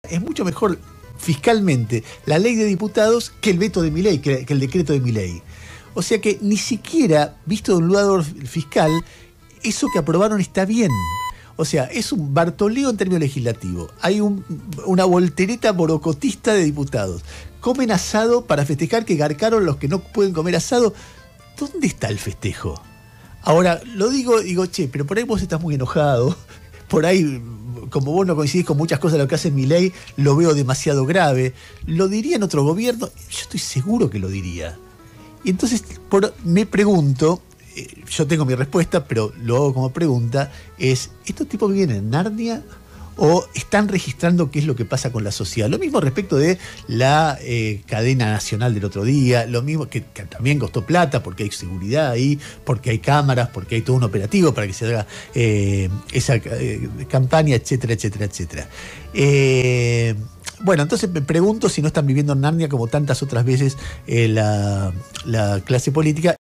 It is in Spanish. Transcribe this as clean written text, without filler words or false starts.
Es mucho mejor fiscalmente la ley de diputados que el veto de Milei, que el decreto de Milei. O sea que ni siquiera, visto de un lado fiscal, eso que aprobaron está bien. O sea, es un Bartoleo en términos legislativos. Hay una voltereta borocotista de diputados. Comen asado para festejar que garcaron los que no pueden comer asado. ¿Dónde está el festejo? Ahora, lo digo, che, pero por ahí vos estás muy enojado. Por ahí, como vos no coincidís con muchas cosas de lo que hace Milei, lo veo demasiado grave. ¿Lo diría en otro gobierno? Yo estoy seguro que lo diría. Y entonces me pregunto, yo tengo mi respuesta, pero lo hago como pregunta, es, ¿estos tipos viven en Narnia o están registrando qué es lo que pasa con la sociedad? Lo mismo respecto de la cadena nacional del otro día, lo mismo que también costó plata porque hay seguridad ahí, porque hay cámaras, porque hay todo un operativo para que se haga esa campaña, etcétera, etcétera, etcétera. Bueno, entonces me pregunto si no están viviendo en Narnia como tantas otras veces la clase política.